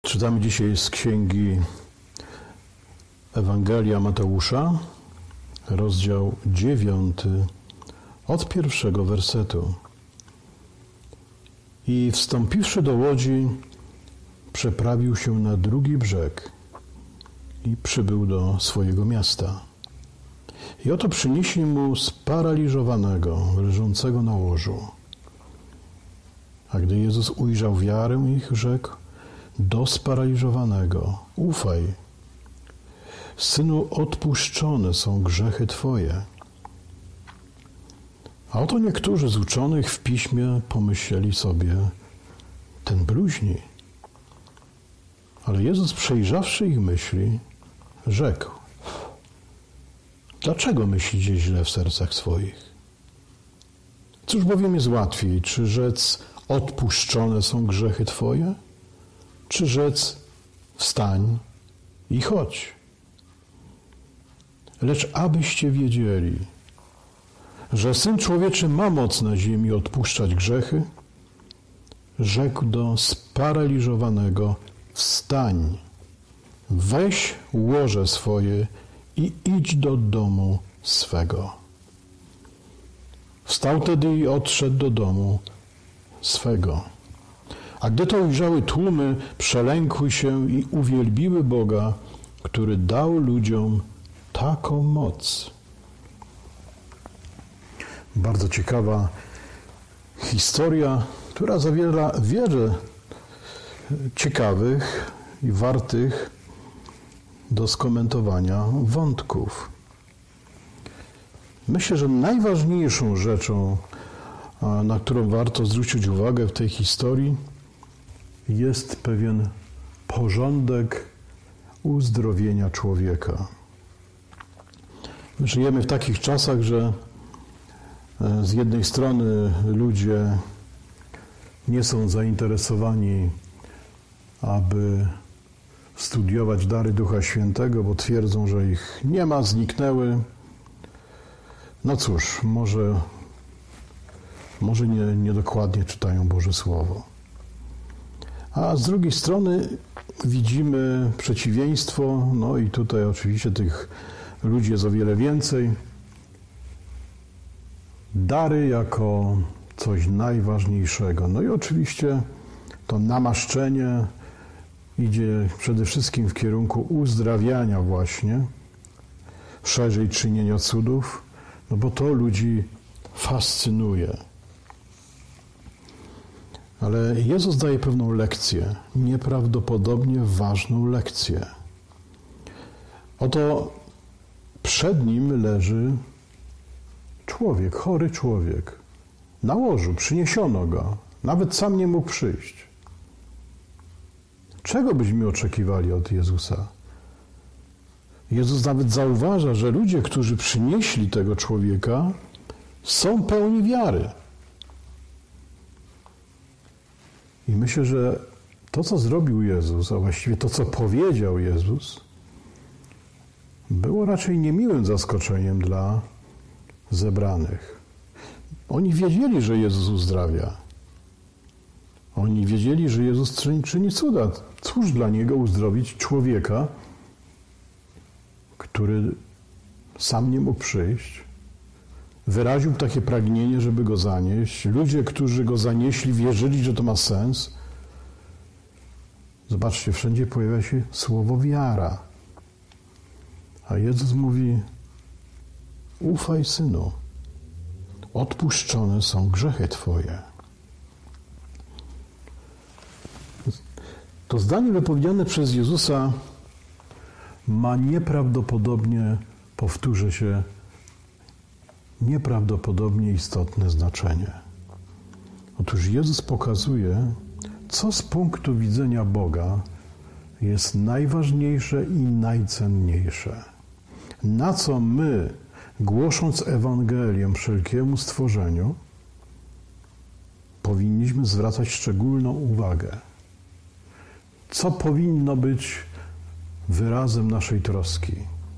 Czytamy dzisiaj z księgi Ewangelia Mateusza, rozdział 9, od 1 wersetu. I wstąpiwszy do łodzi, przeprawił się na drugi brzeg i przybył do swojego miasta. I oto przynieśli mu sparaliżowanego, leżącego na łożu. A gdy Jezus ujrzał wiarę ich, rzekł do sparaliżowanego: ufaj, synu, odpuszczone są grzechy twoje. A oto niektórzy z uczonych w piśmie pomyśleli sobie: ten bluźni. Ale Jezus, przejrzawszy ich myśli, rzekł: dlaczego myślicie źle w sercach swoich? Cóż bowiem jest łatwiej, czy rzec odpuszczone są grzechy twoje, czy rzec wstań i chodź? Lecz abyście wiedzieli, że Syn Człowieczy ma moc na ziemi odpuszczać grzechy, rzekł do sparaliżowanego: wstań, weź łoże swoje i idź do domu swego. Wstał tedy i odszedł do domu swego. A gdy to ujrzały tłumy, przelękły się i uwielbiły Boga, który dał ludziom taką moc. Bardzo ciekawa historia, która zawiera wiele ciekawych i wartych do skomentowania wątków. Myślę, że najważniejszą rzeczą, na którą warto zwrócić uwagę w tej historii, jest pewien porządek uzdrowienia człowieka. My żyjemy w takich czasach, że z jednej strony ludzie nie są zainteresowani, aby studiować dary Ducha Świętego, bo twierdzą, że ich nie ma, zniknęły. No cóż, może niedokładnie czytają Boże Słowo. A z drugiej strony widzimy przeciwieństwo, no i tutaj oczywiście tych ludzi jest o wiele więcej. Dary jako coś najważniejszego. No i oczywiście to namaszczenie idzie przede wszystkim w kierunku uzdrawiania właśnie, szerzej czynienia cudów, no bo to ludzi fascynuje. Ale Jezus daje pewną lekcję, nieprawdopodobnie ważną lekcję. Oto przed nim leży człowiek, chory człowiek. Na łożu, przyniesiono go. Nawet sam nie mógł przyjść. Czego byśmy oczekiwali od Jezusa? Jezus nawet zauważa, że ludzie, którzy przynieśli tego człowieka, są pełni wiary. I myślę, że to, co zrobił Jezus, a właściwie to, co powiedział Jezus, było raczej niemiłym zaskoczeniem dla zebranych. Oni wiedzieli, że Jezus uzdrawia. Oni wiedzieli, że Jezus czyni cuda. Cóż dla Niego uzdrowić człowieka, który sam nie mógł przyjść, wyraził takie pragnienie, żeby go zanieść. Ludzie, którzy go zanieśli, wierzyli, że to ma sens. Zobaczcie, wszędzie pojawia się słowo wiara. A Jezus mówi: ufaj, synu, odpuszczone są grzechy twoje. To zdanie wypowiedziane przez Jezusa ma nieprawdopodobnie, powtórzę się, nieprawdopodobnie istotne znaczenie. Otóż Jezus pokazuje, co z punktu widzenia Boga jest najważniejsze i najcenniejsze. Na co my, głosząc Ewangelię wszelkiemu stworzeniu, powinniśmy zwracać szczególną uwagę. Co powinno być wyrazem naszej troski?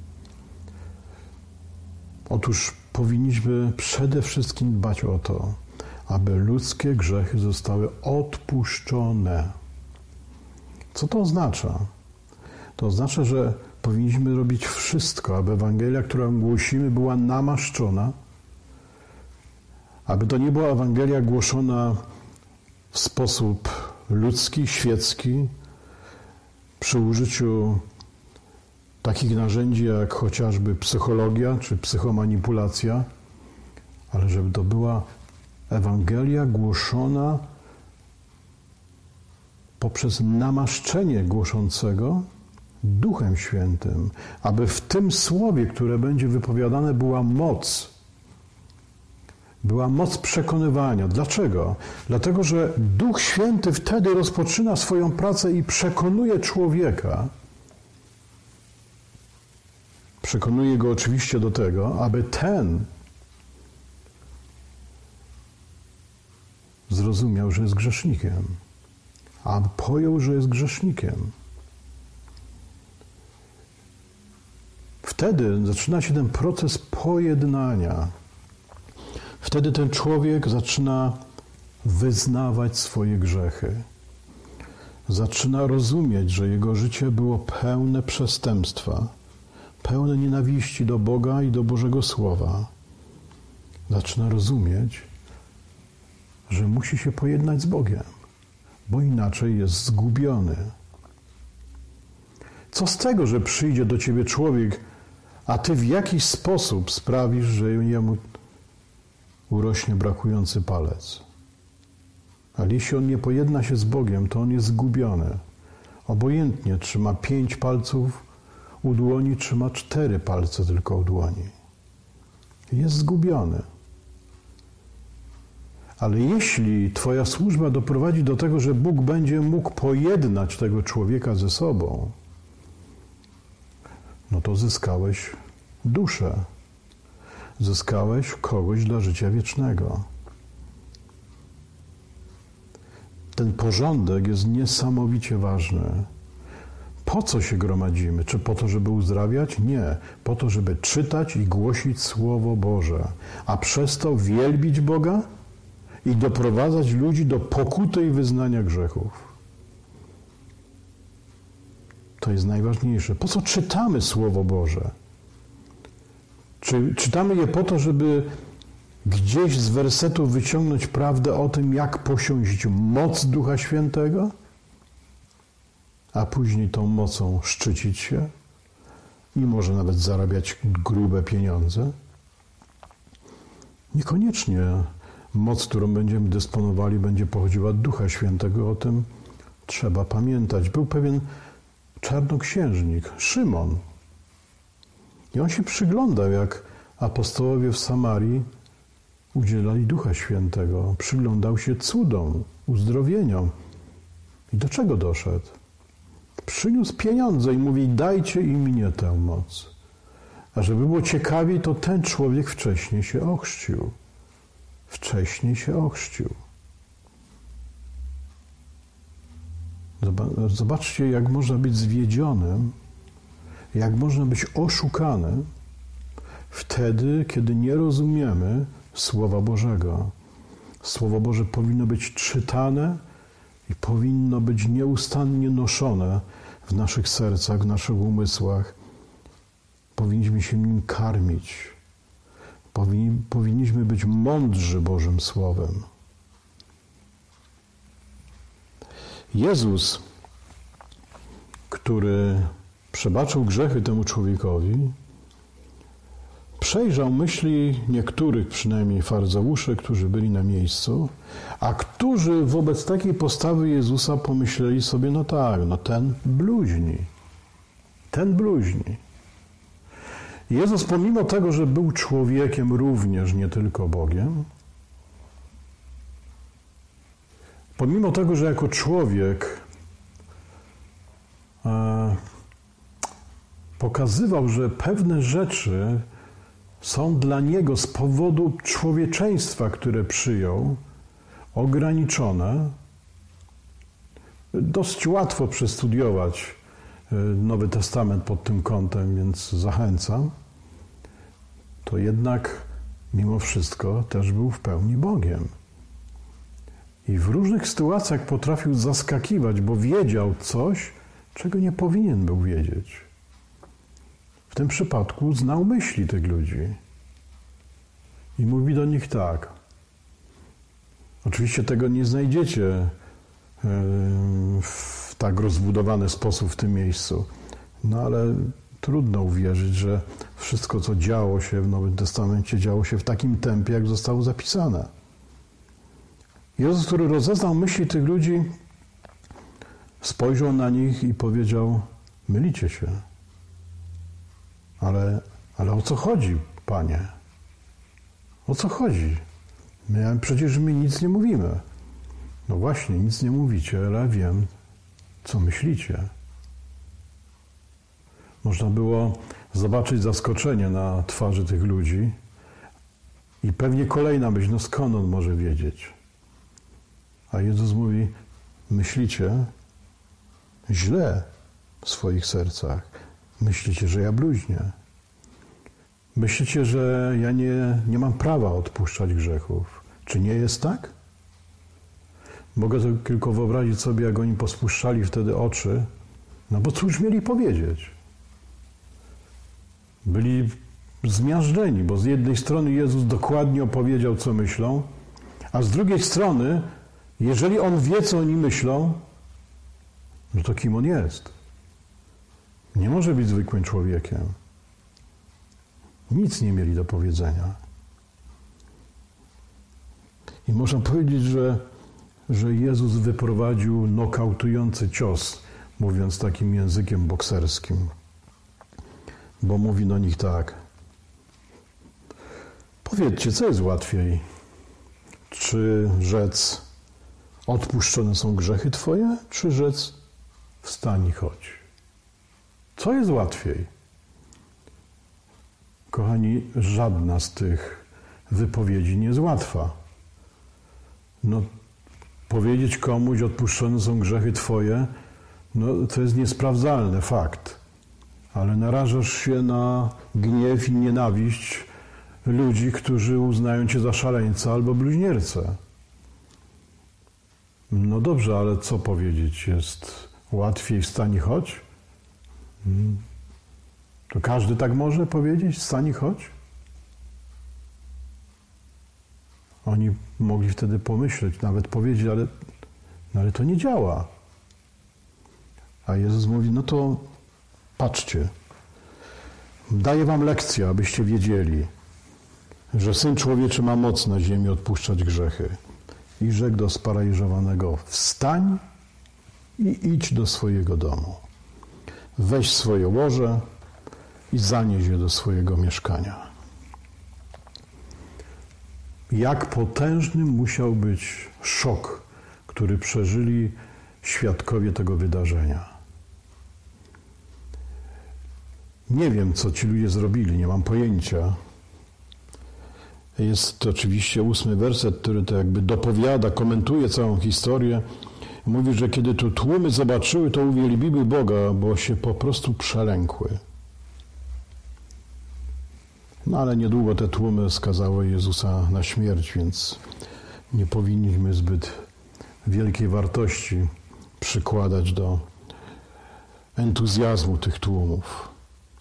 Otóż powinniśmy przede wszystkim dbać o to, aby ludzkie grzechy zostały odpuszczone. Co to oznacza? To oznacza, że powinniśmy robić wszystko, aby Ewangelia, którą głosimy, była namaszczona, aby to nie była Ewangelia głoszona w sposób ludzki, świecki, przy użyciu takich narzędzi jak chociażby psychologia czy psychomanipulacja, ale żeby to była Ewangelia głoszona poprzez namaszczenie głoszącego Duchem Świętym, aby w tym słowie, które będzie wypowiadane, była moc. Była moc przekonywania. Dlaczego? Dlatego, że Duch Święty wtedy rozpoczyna swoją pracę i przekonuje człowieka. Przekonuje go oczywiście do tego, aby ten zrozumiał, że jest grzesznikiem, a pojął, że jest grzesznikiem. Wtedy zaczyna się ten proces pojednania. Wtedy ten człowiek zaczyna wyznawać swoje grzechy. Zaczyna rozumieć, że jego życie było pełne przestępstwa, pełne nienawiści do Boga i do Bożego Słowa. Zaczyna rozumieć, że musi się pojednać z Bogiem, bo inaczej jest zgubiony. Co z tego, że przyjdzie do ciebie człowiek, a ty w jakiś sposób sprawisz, że jemu urośnie brakujący palec? Ale jeśli on nie pojedna się z Bogiem, to on jest zgubiony. Obojętnie, czy ma 5 palców u dłoni, czy ma 4 palce tylko u dłoni. Jest zgubiony. Ale jeśli twoja służba doprowadzi do tego, że Bóg będzie mógł pojednać tego człowieka ze sobą, no to zyskałeś duszę. Zyskałeś kogoś dla życia wiecznego. Ten porządek jest niesamowicie ważny. Po co się gromadzimy? Czy po to, żeby uzdrawiać? Nie. Po to, żeby czytać i głosić Słowo Boże, a przez to wielbić Boga i doprowadzać ludzi do pokuty i wyznania grzechów. To jest najważniejsze. Po co czytamy Słowo Boże? Czy czytamy je po to, żeby gdzieś z wersetów wyciągnąć prawdę o tym, jak posiąść moc Ducha Świętego, a później tą mocą szczycić się i może nawet zarabiać grube pieniądze? Niekoniecznie moc, którą będziemy dysponowali, będzie pochodziła od Ducha Świętego. O tym trzeba pamiętać. Był pewien czarnoksiężnik, Szymon. I on się przyglądał, jak apostołowie w Samarii udzielali Ducha Świętego. Przyglądał się cudom, uzdrowieniom. I do czego doszedł? Przyniósł pieniądze i mówi: dajcie i mnie tę moc. A żeby było ciekawiej, to ten człowiek wcześniej się ochrzcił. Wcześniej się ochrzcił. Zobaczcie, jak można być zwiedzionym, jak można być oszukanym wtedy, kiedy nie rozumiemy Słowa Bożego. Słowo Boże powinno być czytane i powinno być nieustannie noszone w naszych sercach, w naszych umysłach. Powinniśmy się nim karmić. Powinniśmy być mądrzy Bożym Słowem. Jezus, który przebaczył grzechy temu człowiekowi, przejrzał myśli niektórych przynajmniej faryzeuszy, którzy byli na miejscu, a którzy wobec takiej postawy Jezusa pomyśleli sobie: no tak, no ten bluźni. Ten bluźni. Jezus, pomimo tego, że był człowiekiem również, nie tylko Bogiem, pomimo tego, że jako człowiek pokazywał, że pewne rzeczy są dla Niego z powodu człowieczeństwa, które przyjął, ograniczone. Dość łatwo przestudiować Nowy Testament pod tym kątem, więc zachęcam. To jednak mimo wszystko też był w pełni Bogiem. I w różnych sytuacjach potrafił zaskakiwać, bo wiedział coś, czego nie powinien był wiedzieć. W tym przypadku znał myśli tych ludzi. I mówi do nich tak. Oczywiście tego nie znajdziecie w tak rozbudowany sposób w tym miejscu. No ale trudno uwierzyć, że wszystko, co działo się w Nowym Testamencie, działo się w takim tempie, jak zostało zapisane. Jezus, który rozeznał myśli tych ludzi, spojrzał na nich i powiedział: mylicie się. Ale o co chodzi, Panie? O co chodzi? Przecież my nic nie mówimy. No właśnie, nic nie mówicie, ale wiem, co myślicie. Można było zobaczyć zaskoczenie na twarzy tych ludzi i pewnie kolejna myśl, no skąd on może wiedzieć? A Jezus mówi: myślicie źle w swoich sercach. Myślicie, że ja bluźnię. Myślicie, że ja nie mam prawa odpuszczać grzechów. Czy nie jest tak? Mogę tylko wyobrazić sobie, jak oni pospuszczali wtedy oczy, no bo cóż mieli powiedzieć? Byli zmiażdżeni, bo z jednej strony Jezus dokładnie opowiedział, co myślą, a z drugiej strony, jeżeli On wie, co oni myślą, no to kim On jest? Nie może być zwykłym człowiekiem. Nic nie mieli do powiedzenia. I można powiedzieć, że Jezus wyprowadził nokautujący cios, mówiąc takim językiem bokserskim. Bo mówi do nich tak: powiedzcie, co jest łatwiej? Czy rzec: odpuszczone są grzechy Twoje, czy rzec: wstań i chodź? Co jest łatwiej? Kochani, żadna z tych wypowiedzi nie jest łatwa. No, powiedzieć komuś: odpuszczone są grzechy Twoje, no to jest niesprawdzalny fakt. Ale narażasz się na gniew i nienawiść ludzi, którzy uznają Cię za szaleńca albo bluźniercę. No dobrze, ale co powiedzieć? Jest łatwiej wstań i chodź? To każdy tak może powiedzieć? Wstań i chodź? Oni mogli wtedy pomyśleć, nawet powiedzieć, ale to nie działa. A Jezus mówi: no to patrzcie, daję wam lekcję, abyście wiedzieli, że Syn Człowieczy ma moc na ziemi odpuszczać grzechy. I rzekł do sparaliżowanego: wstań i idź do swojego domu. Weź swoje łoże i zanieś je do swojego mieszkania. Jak potężny musiał być szok, który przeżyli świadkowie tego wydarzenia. Nie wiem, co ci ludzie zrobili, nie mam pojęcia. Jest oczywiście 8 werset, który to jakby dopowiada, komentuje całą historię. Mówi, że kiedy to tłumy zobaczyły, to uwielbiły Boga, bo się po prostu przelękły. No ale niedługo te tłumy skazały Jezusa na śmierć, więc nie powinniśmy zbyt wielkiej wartości przykładać do entuzjazmu tych tłumów.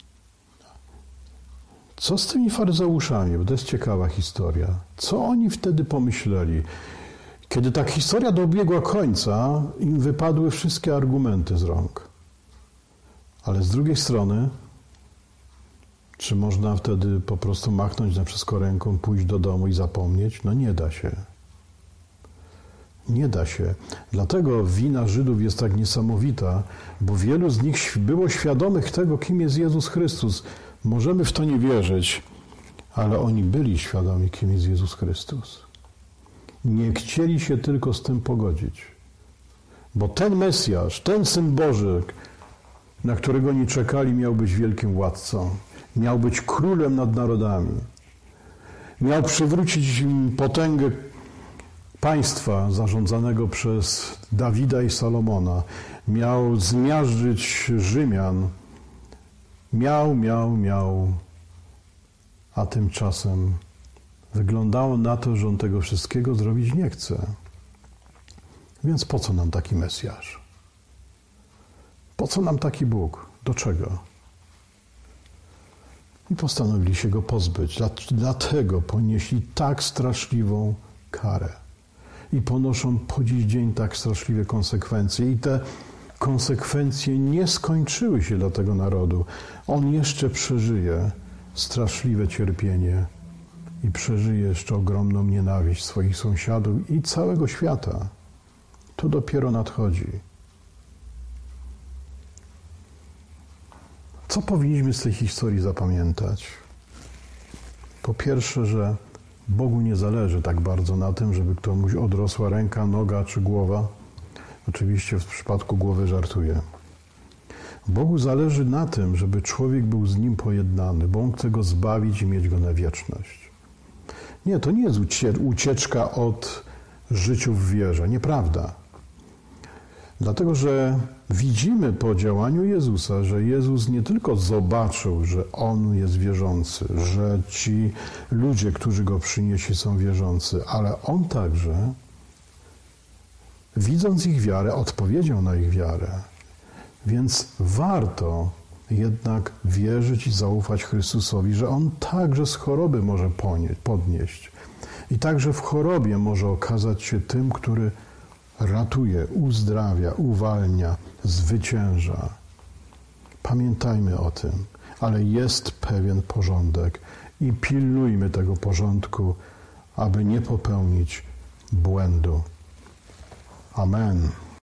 Co z tymi faryzeuszami? Bo to jest ciekawa historia. Co oni wtedy pomyśleli? Kiedy ta historia dobiegła końca, im wypadły wszystkie argumenty z rąk. Ale z drugiej strony, czy można wtedy po prostu machnąć na wszystko ręką, pójść do domu i zapomnieć? No nie da się. Nie da się. Dlatego wina Żydów jest tak niesamowita, bo wielu z nich było świadomych tego, kim jest Jezus Chrystus. Możemy w to nie wierzyć, ale oni byli świadomi, kim jest Jezus Chrystus. Nie chcieli się tylko z tym pogodzić. Bo ten Mesjasz, ten Syn Boży, na którego oni czekali, miał być wielkim władcą. Miał być królem nad narodami. Miał przywrócić im potęgę państwa zarządzanego przez Dawida i Salomona. Miał zmiażdżyć Rzymian. Miał. A tymczasem wyglądało na to, że on tego wszystkiego zrobić nie chce. Więc po co nam taki Mesjasz? Po co nam taki Bóg? Do czego? I postanowili się Go pozbyć. Dlatego ponieśli tak straszliwą karę. I ponoszą po dziś dzień tak straszliwe konsekwencje. I te konsekwencje nie skończyły się dla tego narodu. On jeszcze przeżyje straszliwe cierpienie i przeżyje jeszcze ogromną nienawiść swoich sąsiadów i całego świata. To dopiero nadchodzi. Co powinniśmy z tej historii zapamiętać? Po pierwsze, że Bogu nie zależy tak bardzo na tym, żeby komuś odrosła ręka, noga czy głowa. Oczywiście w przypadku głowy żartuję. Bogu zależy na tym, żeby człowiek był z Nim pojednany, bo On chce go zbawić i mieć go na wieczność. Nie, to nie jest ucieczka od życia w wierze. Nieprawda. Dlatego, że widzimy po działaniu Jezusa, że Jezus nie tylko zobaczył, że On jest wierzący, że ci ludzie, którzy Go przynieśli, są wierzący, ale On także, widząc ich wiarę, odpowiedział na ich wiarę. Więc warto jednak wierzyć i zaufać Chrystusowi, że On także z choroby może podnieść. I także w chorobie może okazać się tym, który ratuje, uzdrawia, uwalnia, zwycięża. Pamiętajmy o tym, ale jest pewien porządek i pilnujmy tego porządku, aby nie popełnić błędu. Amen.